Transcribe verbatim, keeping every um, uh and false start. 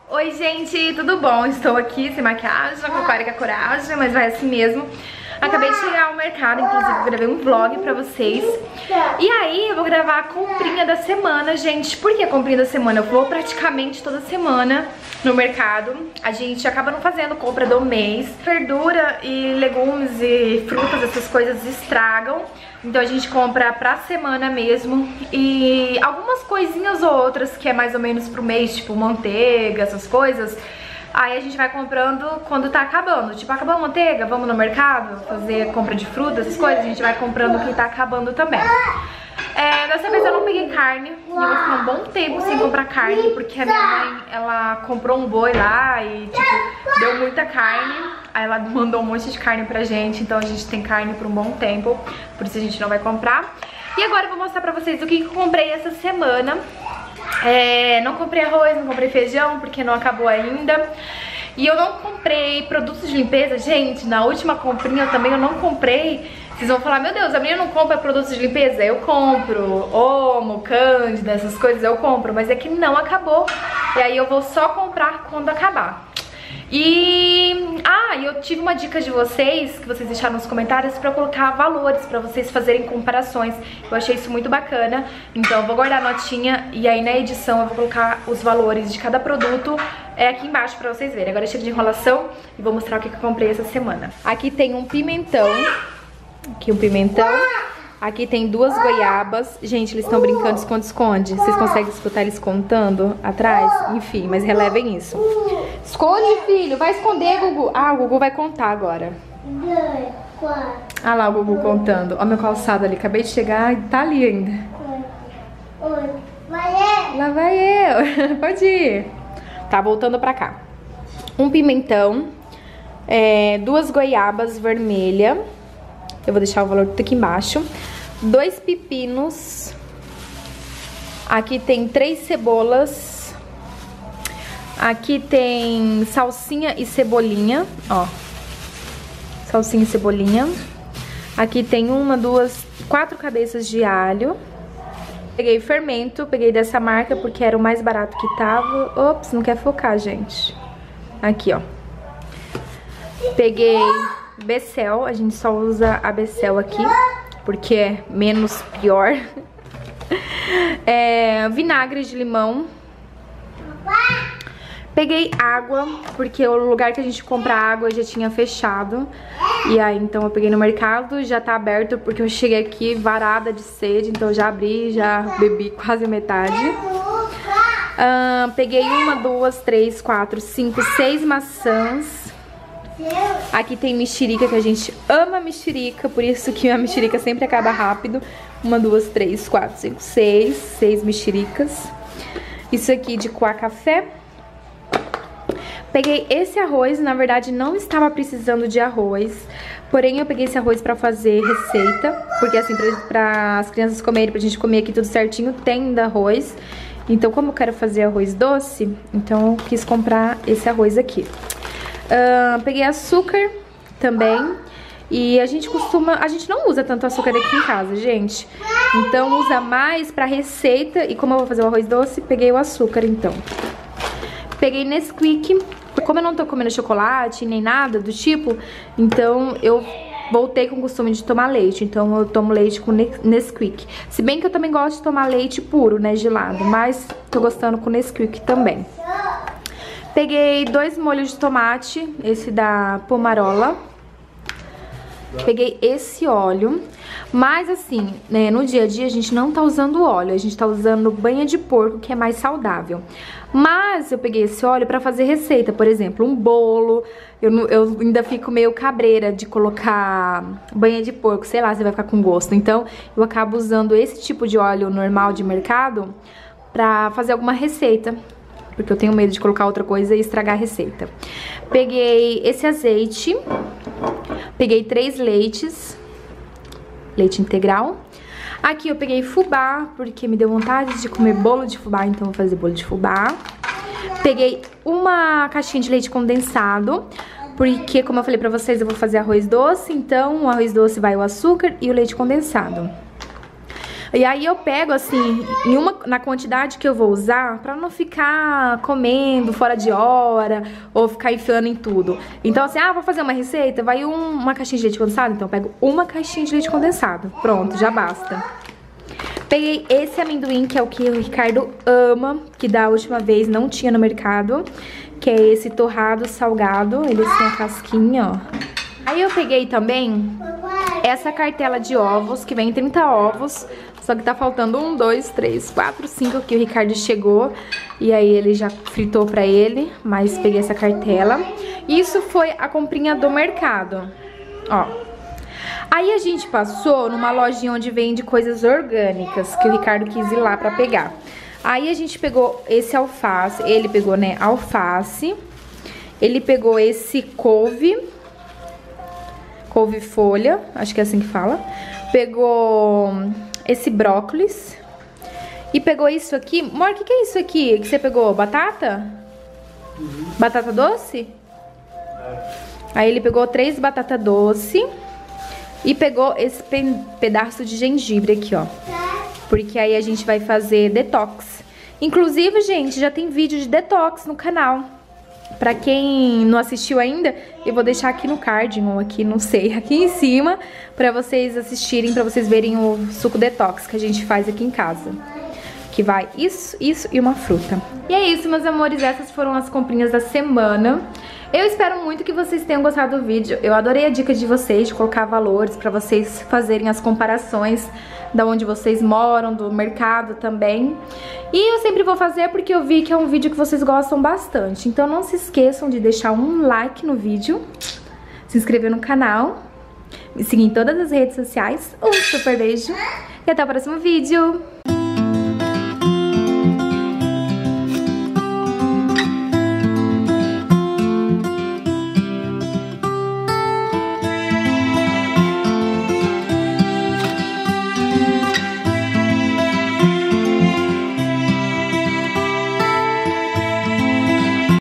Oi gente, tudo bom? Estou aqui sem maquiagem, com a cara com a coragem, mas vai assim mesmo. Acabei de chegar ao mercado, inclusive gravei um vlog pra vocês. E aí eu vou gravar a comprinha da semana, gente. Por que a comprinha da semana? Eu vou praticamente toda semana no mercado. A gente acaba não fazendo compra do mês. Verdura e legumes e frutas, essas coisas estragam. Então a gente compra pra semana mesmo. E algumas coisinhas ou outras que é mais ou menos pro mês, tipo manteiga, essas coisas. Aí a gente vai comprando quando tá acabando. Tipo, acabou a manteiga, vamos no mercado fazer compra de frutas, essas coisas. A gente vai comprando o que tá acabando também. É, dessa vez eu não peguei carne. E eu vou ficar um bom tempo sem comprar carne, porque a minha mãe, ela comprou um boi lá e, tipo, deu muita carne. Aí ela mandou um monte de carne pra gente, então a gente tem carne por um bom tempo. Por isso a gente não vai comprar. E agora eu vou mostrar pra vocês o que eu comprei essa semana. É, não comprei arroz, não comprei feijão, porque não acabou ainda. E eu não comprei produtos de limpeza. Gente, na última comprinha eu também eu não comprei. Vocês vão falar, meu Deus, a menina não compra produtos de limpeza? Eu compro, Omo, Cândida, essas coisas eu compro. Mas é que não acabou. E aí eu vou só comprar quando acabar. E... Ah, eu tive uma dica de vocês, que vocês deixaram nos comentários, pra eu colocar valores, pra vocês fazerem comparações. Eu achei isso muito bacana, então eu vou guardar a notinha e aí na edição eu vou colocar os valores de cada produto é aqui embaixo pra vocês verem. Agora chega de enrolação e vou mostrar o que eu comprei essa semana. Aqui tem um pimentão, aqui um pimentão. Aqui tem duas goiabas. Gente, eles estão brincando de esconde-esconde. Vocês conseguem escutar eles contando atrás? Enfim, mas relevem isso. Esconde, filho. Vai esconder, Gugu. Ah, o Gugu vai contar agora. Dois, quatro. Ah lá o Gugu contando. Ó meu calçado ali. Acabei de chegar e tá ali ainda. Oi. Vai eu. Lá vai eu. Pode ir. Tá, voltando pra cá. Um pimentão. É, duas goiabas vermelhas. Eu vou deixar o valor tudo aqui embaixo. Dois pepinos. Aqui tem três cebolas. Aqui tem salsinha e cebolinha, ó. Salsinha e cebolinha. Aqui tem uma, duas, quatro cabeças de alho. Peguei fermento, peguei dessa marca porque era o mais barato que tava. Ops, não quer focar, gente. Aqui, ó. Peguei Becel, a gente só usa a Becel aqui, porque é menos pior. É, vinagre de limão. Peguei água, porque o lugar que a gente compra água já tinha fechado. E aí, então eu peguei no mercado, já tá aberto, porque eu cheguei aqui varada de sede, então eu já abri, já bebi quase metade. Uh, peguei uma, duas, três, quatro, cinco, seis maçãs. Aqui tem mexerica, que a gente ama mexerica, por isso que a mexerica sempre acaba rápido. Uma, duas, três, quatro, cinco, seis. Seis mexericas. Isso aqui de coar café. Peguei esse arroz, na verdade não estava precisando de arroz. Porém eu peguei esse arroz pra fazer receita. Porque assim, pra, pra as crianças comerem, pra gente comer aqui tudo certinho, tem ainda arroz. Então como eu quero fazer arroz doce, então eu quis comprar esse arroz aqui. Uh, peguei açúcar também. E a gente costuma... A gente não usa tanto açúcar aqui em casa, gente. Então usa mais pra receita. E como eu vou fazer o arroz doce, peguei o açúcar, então. Peguei Nesquik. Como eu não tô comendo chocolate, nem nada do tipo, então eu voltei com o costume de tomar leite. Então eu tomo leite com Nesquik. Se bem que eu também gosto de tomar leite puro, né, gelado. Mas tô gostando com Nesquik também. Peguei dois molhos de tomate, esse da Pomarola. Peguei esse óleo. Mas assim, né, no dia a dia a gente não tá usando óleo, a gente tá usando banha de porco, que é mais saudável. Mas eu peguei esse óleo pra fazer receita, por exemplo, um bolo. Eu, eu ainda fico meio cabreira de colocar banha de porco, sei lá, você vai ficar com gosto. Então eu acabo usando esse tipo de óleo normal de mercado pra fazer alguma receita, porque eu tenho medo de colocar outra coisa e estragar a receita. Peguei esse azeite. Peguei três leites. Leite integral. Aqui eu peguei fubá, porque me deu vontade de comer bolo de fubá, então vou fazer bolo de fubá. Peguei uma caixinha de leite condensado, porque, como eu falei pra vocês, eu vou fazer arroz doce, então o arroz doce vai o açúcar e o leite condensado. E aí eu pego assim, em uma, na quantidade que eu vou usar, pra não ficar comendo fora de hora ou ficar enfiando em tudo. Então assim, ah, vou fazer uma receita, vai um, uma caixinha de leite condensado, então eu pego uma caixinha de leite condensado. Pronto, já basta. Peguei esse amendoim, que é o que o Ricardo ama, que da última vez não tinha no mercado, que é esse torrado salgado, ele tem a casquinha, ó. Aí eu peguei também essa cartela de ovos, que vem trinta ovos, só que tá faltando um, dois, três, quatro, cinco, que o Ricardo chegou, e aí ele já fritou pra ele, mas peguei essa cartela. Isso foi a comprinha do mercado, ó. Aí a gente passou numa lojinha onde vende coisas orgânicas, que o Ricardo quis ir lá pra pegar. Aí a gente pegou esse alface, ele pegou, né, alface, ele pegou esse couve, couve-folha, acho que é assim que fala. Pegou esse brócolis. E pegou isso aqui. Amor, o que, que é isso aqui que você pegou? Batata? Uhum. Batata doce? É. Aí ele pegou três batata doce. E pegou esse pe pedaço de gengibre aqui, ó. Porque aí a gente vai fazer detox. Inclusive, gente, já tem vídeo de detox no canal. Pra quem não assistiu ainda, eu vou deixar aqui no card, ou aqui, não sei, aqui em cima, pra vocês assistirem, pra vocês verem o suco detox que a gente faz aqui em casa. Que vai isso, isso e uma fruta. E é isso, meus amores, essas foram as comprinhas da semana. Eu espero muito que vocês tenham gostado do vídeo. Eu adorei a dica de vocês, de colocar valores pra vocês fazerem as comparações da onde vocês moram, do mercado também. E eu sempre vou fazer porque eu vi que é um vídeo que vocês gostam bastante. Então não se esqueçam de deixar um like no vídeo, se inscrever no canal, me seguir em todas as redes sociais. Um super beijo e até o próximo vídeo.